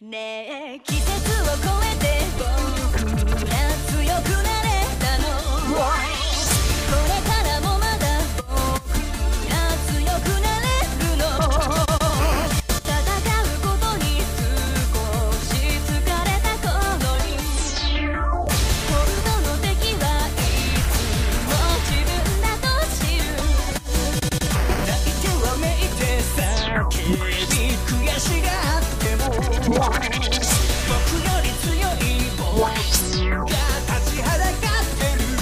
ねえ季節を超えて僕ら強くなれたの。これからもまだ僕ら強くなれるの。戦うことに少し疲れた頃に本当の敵はいつも自分だと知る。泣いてわめいて叫び悔しがっても僕より強い僕が立ちはだかってる。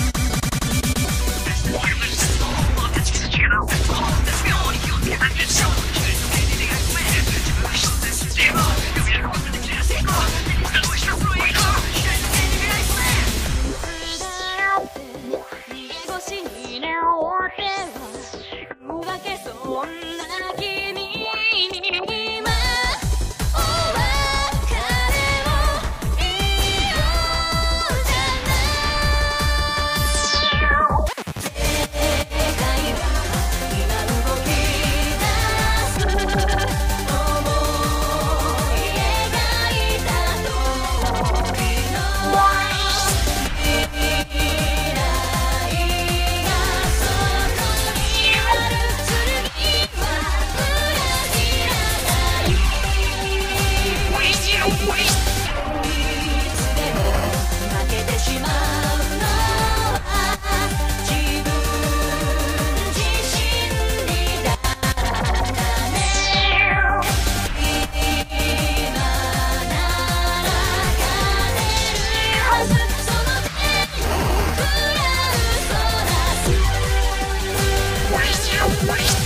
逃げ腰にねおっては浮けそんな君に今お別れを言おうじゃない。世界が今動き出す思い描いた通りの未来がそこにある。剣は裏切らない。いつでも負けてしまうのは自分自身にだからね。今なら勝てるはず。その手に食らうそらす